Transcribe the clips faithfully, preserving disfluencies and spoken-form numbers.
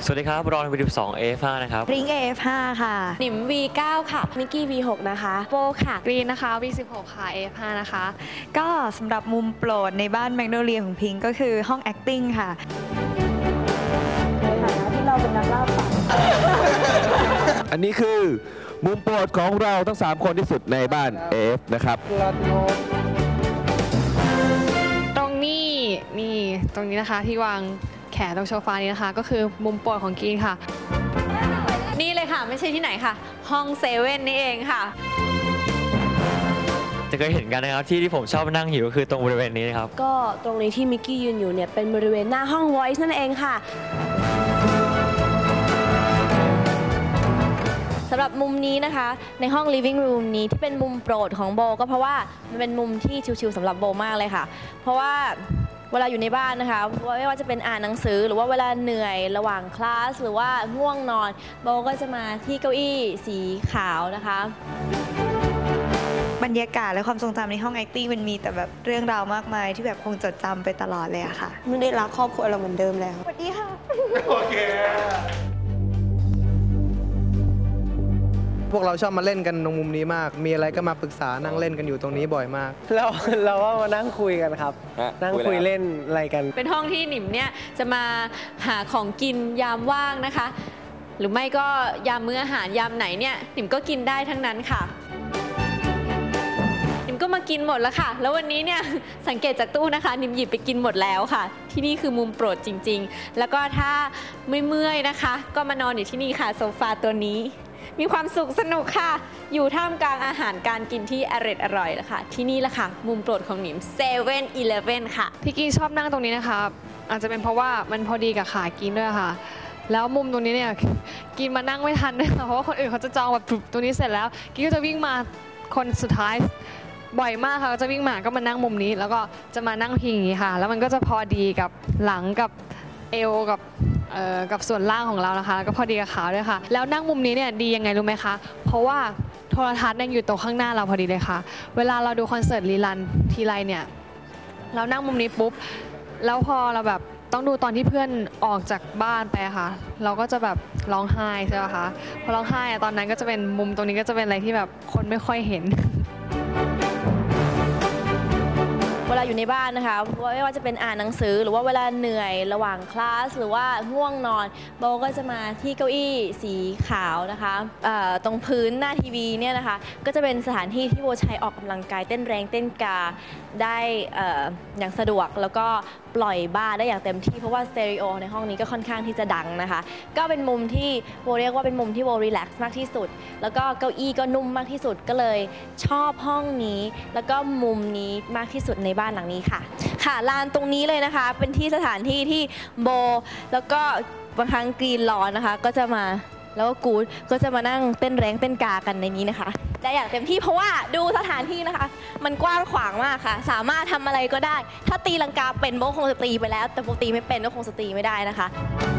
สวัสดีครับรอน วี สิบสอง เอ เอฟ ห้า นะครับริง เอ เอฟ ห้า ค่ะหนิม วี เก้า ค่ะนิกกี้ วี หก นะคะโปค่ะกรีนนะคะ วี สิบหก ค่ะ เอ เอฟ ห้า นะคะก็สำหรับมุมโปรดในบ้านแมกโนเลียของพิงก็คือห้อง acting ค่ะในฐานะที่เราเป็นนักล่าฝันอันนี้คือมุมโปรดของเราทั้งสามคนที่สุดในบ้าน เอ เอฟ นะครับตรงนี้นี่ตรงนี้นะคะที่วางแขนตรงโซฟานี้นะคะก็คือมุมโปรดของกรีนค่ะนี่เลยค่ะไม่ใช่ที่ไหนค่ะห้องเซเว่นนี่เองค่ะจะเคยเห็นกันนะครับที่ที่ผมชอบนั่งอยู่ก็คือตรงบริเวณนี้นะครับก็ตรงนี้ที่มิกกี้ยืนอยู่เนี่ยเป็นบริเวณหน้าห้อง Voice นั่นเองค่ะสำหรับมุมนี้นะคะในห้อง Living Room นี้ที่เป็นมุมโปรดของโบก็เพราะว่ามันเป็นมุมที่ชิลๆสำหรับโบมากเลยค่ะเพราะว่าเวลาอยู่ในบ้านนะคะไม่ว่าจะเป็นอ่านหนังสือหรือว่าเวลาเหนื่อยระหว่างคลาสหรือว่าง่วงนอนโบก็จะมาที่เก้าอี้สีขาวนะคะบรรยากาศและความทรงจำในห้อง acting มันมีแต่แบบเรื่องราวมากมายที่แบบคงจดจำไปตลอดเลยอะค่ะไม่ได้รักครอบครัวเราเหมือนเดิมแล้วสวัสดีค่ะโอเคพวกเราชอบมาเล่นกันตรงมุมนี้มากมีอะไรก็มาปรึกษานั่งเล่นกันอยู่ตรงนี้บ่อยมากเราเราว่ามานั่งคุยกันครับนั่งคุยเล่นอะไรกันเป็นห้องที่หนิมเนี่ยจะมาหาของกินยามว่างนะคะหรือไม่ก็ยามมื้ออาหารยามไหนเนี่ยหนิมก็กินได้ทั้งนั้นค่ะหนิมก็มากินหมดแล้วค่ะแล้ววันนี้เนี่ยสังเกตจากตู้นะคะหนิมหยิบไปกินหมดแล้วค่ะที่นี่คือมุมโปรดจริงๆแล้วก็ถ้าไม่เมื่อยนะคะก็มานอนอยู่ที่นี่ค่ะโซฟาตัวนี้มีความสุขสนุกค่ะอยู่ท่ามกลางอาหารการกินที่อร่อยอร่อยแล้วค่ะที่นี่แหละค่ะมุมโปรดของหนิมเซเว่นอีเลฟเว่นค่ะที่กินชอบนั่งตรงนี้นะคะอาจจะเป็นเพราะว่ามันพอดีกับขากินด้วยค่ะแล้วมุมตรงนี้เนี่ยกินมานั่งไม่ทันด้วยค่ะเพราะว่าคนอื่นเขาจะจองแบบตรงนี้เสร็จแล้วกินก็จะวิ่งมาคนสุดท้ายบ่อยมากค่ะก็จะวิ่งมาก็มานั่งมุมนี้แล้วก็จะมานั่งพิงอย่างนี้ค่ะแล้วมันก็จะพอดีกับหลังกับเอวกับกับส่วนล่างของเรานะคะแล้วก็พอดีกับขาด้วยค่ะแล้วนั่งมุมนี้เนี่ยดียังไงรู้ไหมคะเพราะว่าโทรทัศน์ยังอยู่ตรงข้างหน้าเราพอดีเลยค่ะเวลาเราดูคอนเสิร์ตรีรันทีไรเนี่ยเรานั่งมุมนี้ปุ๊บแล้วพอเราแบบต้องดูตอนที่เพื่อนออกจากบ้านไปค่ะเราก็จะแบบร้องไห้ใช่ไหมคะพอร้องไห้ตอนนั้นก็จะเป็นมุมตรงนี้ก็จะเป็นอะไรที่แบบคนไม่ค่อยเห็นเวลาอยู่ในบ้านนะคะไม่ว่าจะเป็นอ่านหนังสือหรือว่าเวลาเหนื่อยระหว่างคลาสหรือว่าง่วงนอนโบก็จะมาที่เก้าอี้สีขาวนะคะตรงพื้นหน้าทีวีเนี่ยนะคะก็จะเป็นสถานที่ที่โบใช้ออกกำลังกายเต้นแรงเต้นกาได้อย่างสะดวกแล้วก็ปล่อยบ้าได้อย่างเต็มที่เพราะว่าสเตอริโอในห้องนี้ก็ค่อนข้างที่จะดังนะคะก็เป็นมุมที่โบเรียกว่าเป็นมุมที่โบรีแลกซ์มากที่สุดแล้วก็เก้าอี้ก็นุ่มมากที่สุดก็เลยชอบห้องนี้แล้วก็มุมนี้มากที่สุดในบ้านหลังนี้ค่ะค่ะลานตรงนี้เลยนะคะเป็นที่สถานที่ที่โบแล้วก็บางครั้งกรีนร้อนนะคะก็จะมาแล้วก็กู๊ดก็จะมานั่งเต้นแรงเต้นกากันในนี้นะคะได้อย่างเต็มที่เพราะว่าดูสถานที่นะคะมันกว้างขวางมากค่ะสามารถทำอะไรก็ได้ถ้าตีลังกาเป็นโบคงจะตีไปแล้วแต่โบตีไม่เป็นก็คงจะตีไม่ได้นะคะ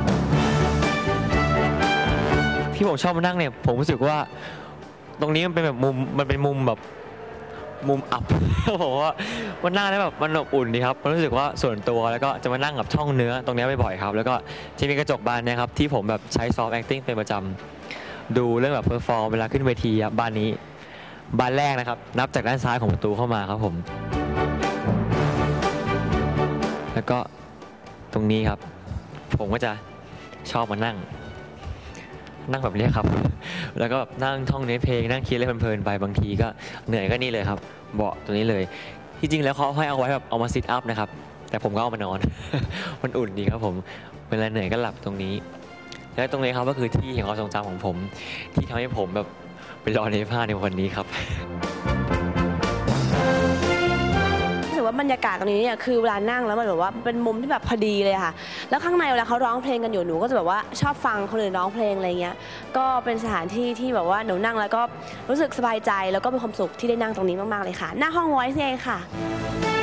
ที่ผมชอบมานั่งเนี่ยผมรู้สึกว่าตรงนี้มันเป็นแบบมุมมันเป็นมุมแบบมุมอับผมว่ามันนั่งแล้วแบบมันอบอุ่นดีครับมันรู้สึกว่าส่วนตัวแล้วก็จะมานั่งกับช่องเนื้อตรงนี้บ่อยๆครับแล้วก็จะมีกระจกบานเนี่ยครับที่ผมแบบใช้ซอฟต์แอคติ้งเป็นประจำดูเรื่องแบบเพอร์ฟอร์มเวลาขึ้นเวทีบานนี้บานแรกนะครับนับจากด้านซ้ายของประตูเข้ามาครับผมแล้วก็ตรงนี้ครับผมก็จะชอบมานั่งนั่งแบบนี้ครับแล้วก็นั่งท่องเนื้อเพลงนั่งคิดอะไรเพลินๆไปบางทีก็เหนื่อยก็นี่เลยครับเบาะตัวนี้เลยที่จริงแล้วเขาให้เอาไว้แบบเอามาซิทอัพนะครับแต่ผมก็เอามานอน มันอุ่นดีครับผมเวลาเหนื่อยก็หลับตรงนี้และตรงนี้ครับก็คือที่แห่งความทรงจำของผมที่ทำให้ผมแบบไปรอในผ้าในวันนี้ครับรู้สึกว่าบรรยากาศตรงนี้เนี่ยคือเวลานั่งแล้วมันแบบว่าเป็นมุมที่แบบพอดีเลยค่ะแล้วข้างในเวลาเขาร้องเพลงกันอยู่หนูก็จะแบบว่าชอบฟังคนอื่นร้องเพลงอะไรเงี้ยก็เป็นสถานที่ที่แบบว่าหนูนั่งแล้วก็รู้สึกสบายใจแล้วก็มีความสุขที่ได้นั่งตรงนี้มากๆเลยค่ะหน้าห้อง Voice เองค่ะ